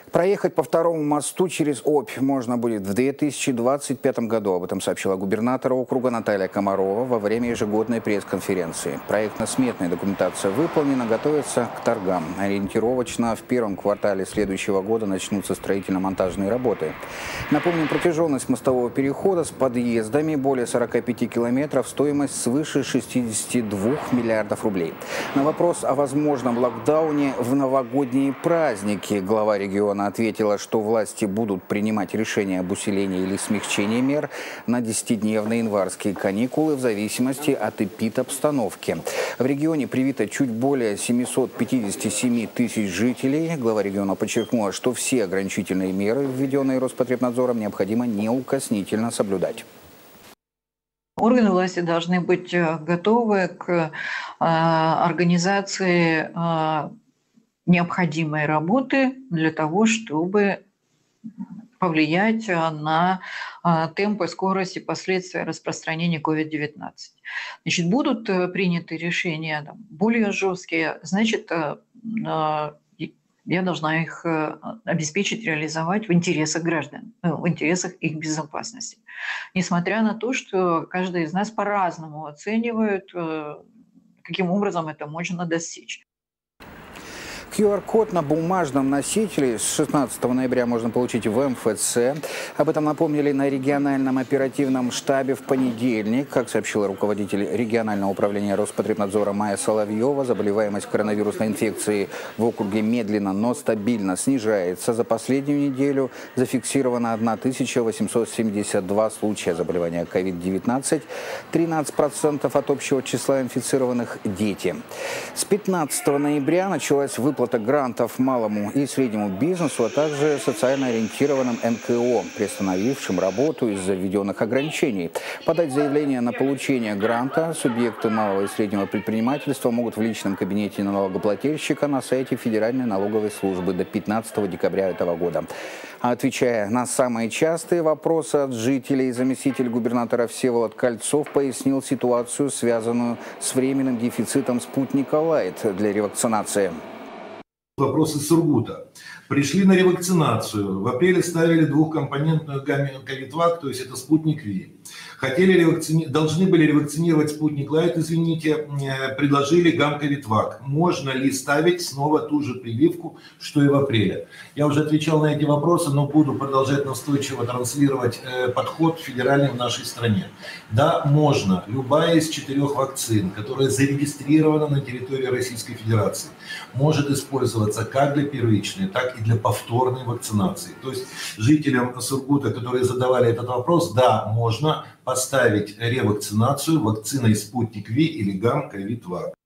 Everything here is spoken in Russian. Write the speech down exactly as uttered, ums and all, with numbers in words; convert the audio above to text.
Проехать по второму мосту через Обь можно будет в две тысячи двадцать пятом году. Об этом сообщила губернатор округа Наталья Комарова во время ежегодной пресс-конференции. Проектно-сметная документация выполнена, готовится к торгам. Ориентировочно в первом квартале следующего года начнутся строительно-монтажные работы. Напомним, протяженность мостового перехода с подъездами более сорока пяти километров, стоимость свыше шестидесяти двух миллиардов рублей. На вопрос о возможном локдауне в новогодние праздники глава региона ответила, что власти будут принимать решения об усилении или смягчении мер на десятидневные январские каникулы в зависимости от эпидобстановки. В регионе привито чуть более семисот пятидесяти семи тысяч жителей. Глава региона подчеркнула, что все ограничительные меры, введенные Роспотребнадзором, необходимо неукоснительно соблюдать. Органы власти должны быть готовы к организации необходимой работы для того, чтобы повлиять на темпы, скорость и последствия распространения ковид девятнадцать. Значит, будут приняты решения там, более жесткие, значит, я должна их обеспечить, реализовать в интересах граждан, в интересах их безопасности. Несмотря на то, что каждый из нас по-разному оценивает, каким образом это можно достичь. ку ар код на бумажном носителе с шестнадцатого ноября можно получить в эм эф цэ. Об этом напомнили на региональном оперативном штабе в понедельник. Как сообщила руководитель регионального управления Роспотребнадзора Майя Соловьева, заболеваемость коронавирусной инфекцией в округе медленно, но стабильно снижается. За последнюю неделю зафиксировано тысяча восемьсот семьдесят два случая заболевания ковид девятнадцать. тринадцать процентов от общего числа инфицированных – дети. С пятнадцатого ноября началась выплата Выплата грантов малому и среднему бизнесу, а также социально ориентированным эн ка о, приостановившим работу из-за введенных ограничений. Подать заявление на получение гранта субъекты малого и среднего предпринимательства могут в личном кабинете налогоплательщика на сайте Федеральной налоговой службы до пятнадцатого декабря этого года. Отвечая на самые частые вопросы от жителей, заместитель губернатора Всеволод Кольцов пояснил ситуацию, связанную с временным дефицитом спутника Лайт для ревакцинации. Вопросы Сургута. Пришли на ревакцинацию. В апреле ставили двухкомпонентную ковид-вак, то есть это спутник Ви. Хотели ревакцини... Должны были ревакцинировать спутник Лайт, извините, предложили гам-ковид-вак. Можно ли ставить снова ту же прививку, что и в апреле? Я уже отвечал на эти вопросы, но буду продолжать настойчиво транслировать подход федеральный в нашей стране. Да, можно. Любая из четырех вакцин, которая зарегистрирована на территории Российской Федерации, может использоваться как для первичной, так и для повторной вакцинации. То есть жителям Сургута, которые задавали этот вопрос, да, можно поставить ревакцинацию вакциной «Спутник Ви» или гам-ковид-вак.